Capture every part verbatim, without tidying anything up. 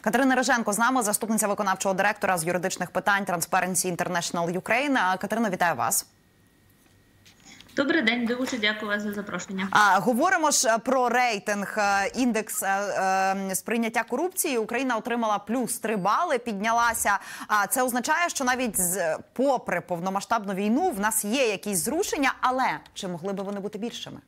Катерина Риженко з нами, заступниця виконавчого директора з юридичних питань Transparency International Ukraine. Катерина, вітаю вас. Добрий день, дуже дякую вас за запрошення. А, говоримо ж про рейтинг, індекс е, е, сприйняття корупції. Україна отримала плюс три бали, піднялася. А це означає, що навіть з, попри повномасштабну війну в нас є якісь зрушення, але чи могли би вони бути більшими?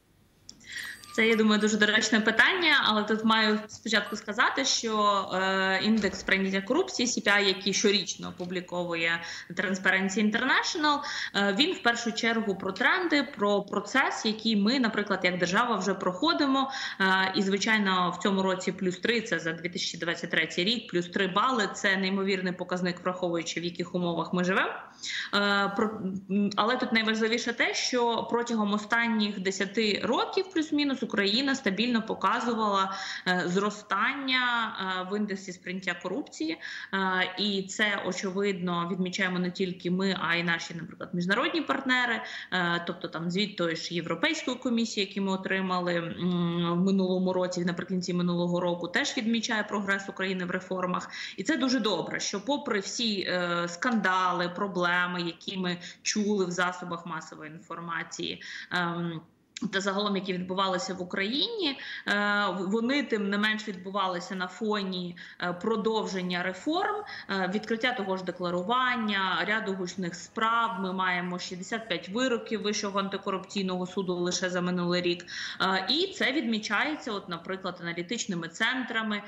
Це, я думаю, дуже доречне питання, але тут маю спочатку сказати, що е, індекс прийняття корупції, Сі Пі Ай, який щорічно опубліковує Transparency International, е, він в першу чергу про тренди, про процес, який ми, наприклад, як держава вже проходимо. Е, і, звичайно, в цьому році плюс три, це за дві тисячі двадцять третій рік, плюс три бали, це неймовірний показник, враховуючи, в яких умовах ми живемо. Е, про, але тут найважливіше те, що протягом останніх десяти років, плюс-мінус, Україна стабільно показувала е, зростання е, в індексі сприйняття корупції. Е, і це, очевидно, відмічаємо не тільки ми, а й наші, наприклад, міжнародні партнери. Е, тобто там звіт тої ж Європейської комісії, який ми отримали м, в минулому році, наприкінці минулого року, теж відмічає прогрес України в реформах. І це дуже добре, що попри всі е, скандали, проблеми, які ми чули в засобах масової інформації, е, та загалом, які відбувалися в Україні, вони тим не менш відбувалися на фоні продовження реформ, відкриття того ж декларування, ряду гучних справ. Ми маємо шістдесят п'ять вироків Вищого антикорупційного суду лише за минулий рік. І це відмічається, от, наприклад, аналітичними центрами,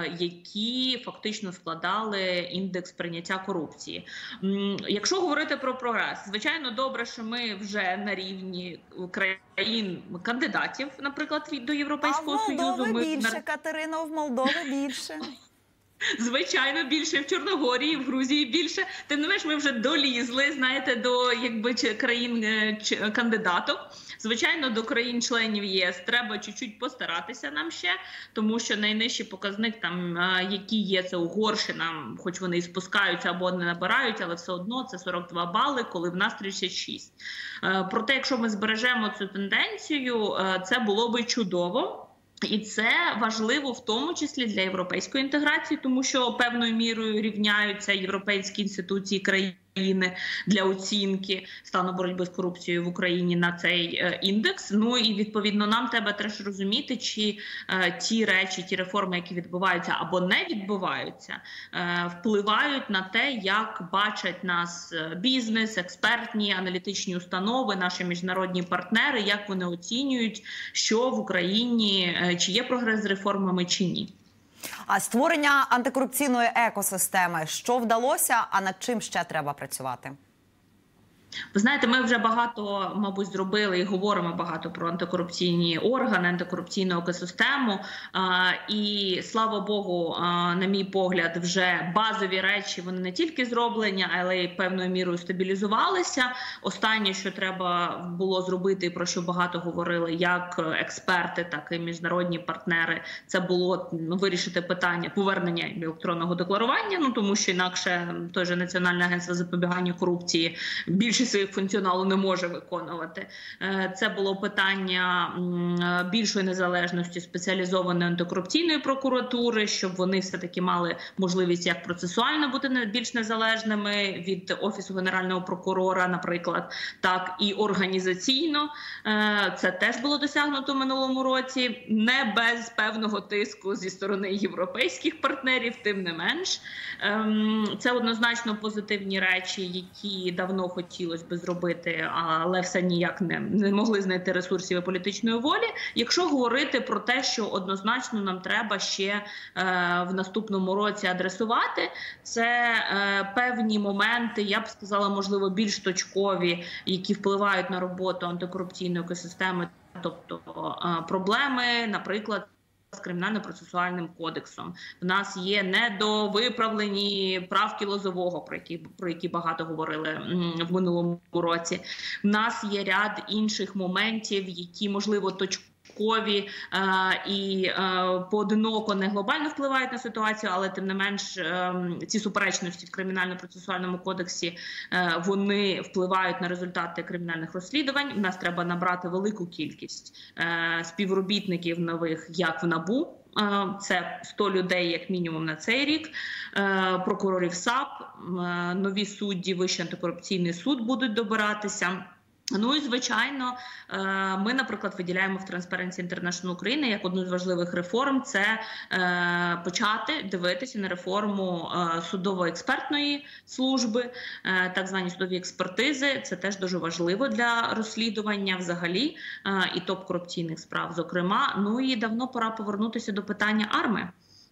які фактично складали індекс прийняття корупції. Якщо говорити про прогрес, звичайно, добре, що ми вже на рівні країн кандидатів, наприклад, до Європейського Союзу. А в Молдови більше, Катерино, в Молдови більше. Звичайно, більше, в Чорногорії, в Грузії більше. Тим не менш, ми вже долізли, знаєте, до якби країн-кандидаток. Звичайно, до країн-членів Є С треба чуть-чуть постаратися нам ще, тому що найнижчий показник, там, який є, це Угорщина, хоч вони і спускаються або не набирають, але все одно це сорок два бали, коли в нас тридцять шість. Проте, якщо ми збережемо цю тенденцію, це було би чудово. І це важливо в тому числі для європейської інтеграції, тому що певною мірою рівняються європейські інституції країни для оцінки стану боротьби з корупцією в Україні на цей е, індекс. Ну і відповідно нам треба теж розуміти, чи е, ті речі, ті реформи, які відбуваються або не відбуваються, е, впливають на те, як бачать нас бізнес, експертні, аналітичні установи, наші міжнародні партнери, як вони оцінюють, що в Україні, е, чи є прогрес з реформами, чи ні. А створення антикорупційної екосистеми, що вдалося, а над чим ще треба працювати? Ви знаєте, ми вже багато, мабуть, зробили і говоримо багато про антикорупційні органи, антикорупційну екосистему. І, слава Богу, на мій погляд, вже базові речі, вони не тільки зроблені, але й певною мірою стабілізувалися. Останнє, що треба було зробити, про що багато говорили як експерти, так і міжнародні партнери, це було вирішити питання повернення електронного декларування, ну тому що інакше той же Національне агентство запобігання корупції більше своїх функціоналу не може виконувати. Це було питання більшої незалежності спеціалізованої антикорупційної прокуратури, щоб вони все-таки мали можливість як процесуально бути більш незалежними від Офісу Генерального прокурора, наприклад, так і організаційно. Це теж було досягнуто в минулому році, не без певного тиску зі сторони європейських партнерів, тим не менш. Це однозначно позитивні речі, які давно хотілося би зробити, але все ніяк не, не могли знайти ресурсів і політичної волі. Якщо говорити про те, що однозначно нам треба ще е, в наступному році адресувати, це е, певні моменти, я б сказала, можливо, більш точкові, які впливають на роботу антикорупційної екосистеми, тобто е, проблеми, наприклад, з Кримінально-процесуальним кодексом. В нас є недовиправлені правки Лозового, про які, про які багато говорили в минулому році. В нас є ряд інших моментів, які, можливо, точкові, Кові е, і е, поодиноко не глобально впливають на ситуацію, але тим не менш е, ці суперечності в Кримінально-процесуальному кодексі е, вони впливають на результати кримінальних розслідувань. У нас треба набрати велику кількість е, співробітників нових як в НАБУ, Це сто людей, як мінімум, на цей рік. Прокурорів САП, нові судді, Вищий антикорупційний суд будуть добиратися. Ну і, звичайно, ми, наприклад, виділяємо в Transparency International України як одну з важливих реформ – це почати дивитися на реформу судово-експертної служби, так звані судові експертизи. Це теж дуже важливо для розслідування взагалі і топ-корупційних справ, зокрема. Ну і давно пора повернутися до питання АРМА.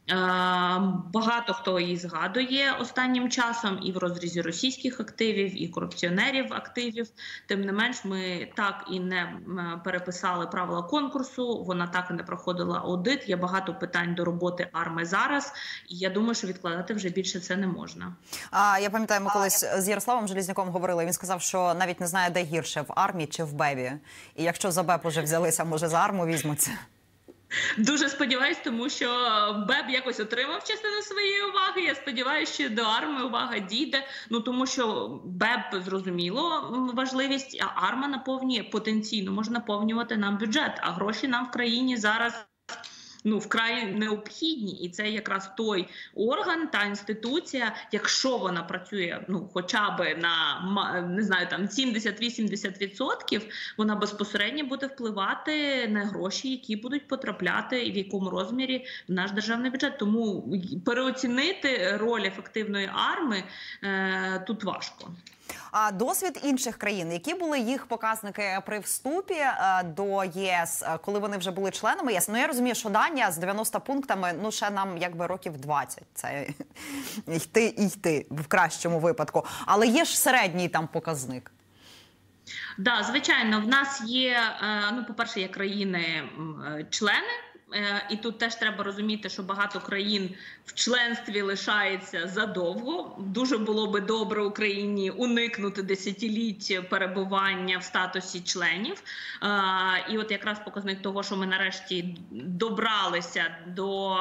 Багато хто її згадує останнім часом і в розрізі російських активів, і корупціонерів активів. Тим не менш, ми так і не переписали правила конкурсу, вона так і не проходила аудит. Є багато питань до роботи АРМА зараз, і я думаю, що відкладати вже більше це не можна. А, я пам'ятаю, ми колись з Ярославом Железняком говорили, він сказав, що навіть не знає, де гірше, в АРМі чи в БЕБі. І якщо за БЕБ уже взялися, може за АРМу візьмуться. Дуже сподіваюсь, тому що БЕБ якось отримав частину своєї уваги. Я сподіваюся, що до АРМи увага дійде. Ну тому що БЕБ, зрозуміло, важливість, а АРМа наповнює потенційно, може наповнювати нам бюджет, а гроші нам в країні зараз ну, вкрай необхідні. І це якраз той орган, та інституція, якщо вона працює, ну, хоча б на, не знаю, там сімдесят-вісімдесят відсотків, вона безпосередньо буде впливати на гроші, які будуть потрапляти і в якому розмірі в наш державний бюджет. Тому переоцінити роль ефективної АРМи е, тут важко. А досвід інших країн, які були їх показники при вступі до ЄС, коли вони вже були членами ЄС? Ну, я розумію, що Данія з дев'яноста пунктами, ну, ще нам якби років двадцять. Це йти і йти в кращому випадку. Але є ж середній там показник. Да, звичайно, в нас є, ну, по-перше, є країни-члени. І тут теж треба розуміти, що багато країн в членстві лишається задовго. Дуже було би добре Україні уникнути десятиліть перебування в статусі членів. І от якраз показник того, що ми нарешті добралися до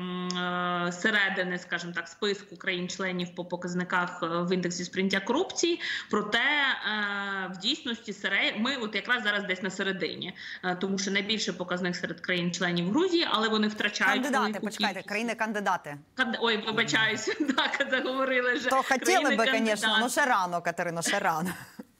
середини, скажімо так, списку країн-членів по показниках в індексі сприйняття корупції. Проте в дійсності ми от якраз зараз десь на середині. Тому що найбільший показник серед країн-членів Грузії, але вони втрачають... Кандидати, почекайте, країни-кандидати. Ой, вибачаюся, так, заговорили вже. То хотіли би, звісно, ну ще рано, Катерино, ще рано.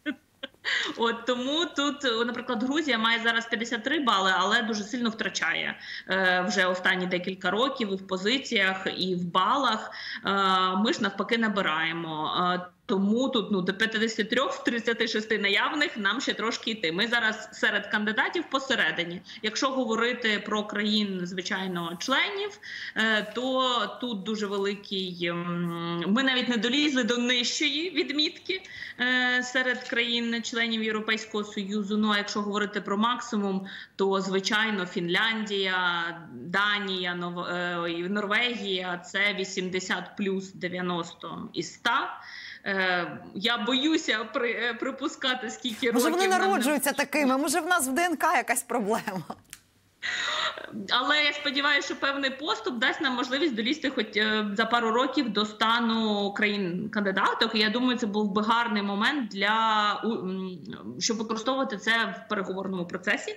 От тому тут, наприклад, Грузія має зараз п'ятдесят три бали, але дуже сильно втрачає е, вже останні декілька років і в позиціях, і в балах. Е, ми ж навпаки набираємо. Е, Тому тут ну, до п'ятдесяти трьох з тридцяти шести наявних нам ще трошки йти. Ми зараз серед кандидатів посередині. Якщо говорити про країн, звичайно, членів, то тут дуже великий... Ми навіть не долізли до нижчої відмітки серед країн-членів Європейського Союзу. Ну, а якщо говорити про максимум, то, звичайно, Фінляндія, Данія, Нов... Норвегія – це вісімдесят плюс дев'яносто із ста. Я боюся при, припускати, скільки може, років... Може, вони народжуються нам... такими, може, в нас в ДНК якась проблема. Але я сподіваюся, що певний поступ дасть нам можливість долізти хоч за пару років до стану країн-кандидаток. І я думаю, це був би гарний момент, для, щоб використовувати це в переговорному процесі.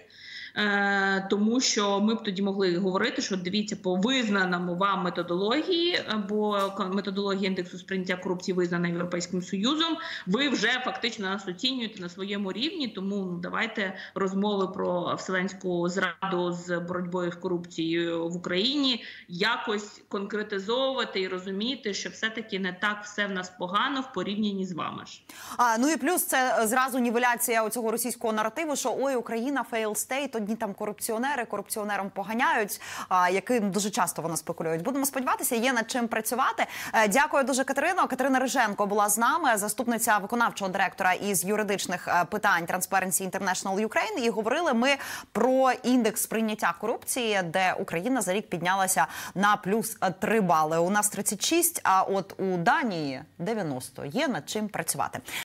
Тому що ми б тоді могли говорити, що дивіться, по визнаному вам методології, бо методологія індексу сприйняття корупції визнана Європейським Союзом, ви вже фактично нас оцінюєте на своєму рівні, тому ну, давайте розмови про вселенську зраду з боротьбою з корупцією в Україні якось конкретизовувати і розуміти, що все-таки не так все в нас погано в порівнянні з вами ж. А, ну і плюс це зразу нівеляція оцього російського наративу, що ой, Україна fail state, одні там корупціонери, корупціонерам поганяють, а, яким дуже часто вони спекулюють. Будемо сподіватися, є над чим працювати. Дякую дуже, Катерино. Катерина Риженко була з нами, заступниця виконавчого директора із юридичних питань Transparency International Ukraine. І говорили ми про індекс сприйняття корупції, де Україна за рік піднялася на плюс три бали. У нас тридцять шість, а от у Данії дев'яносто. Є над чим працювати.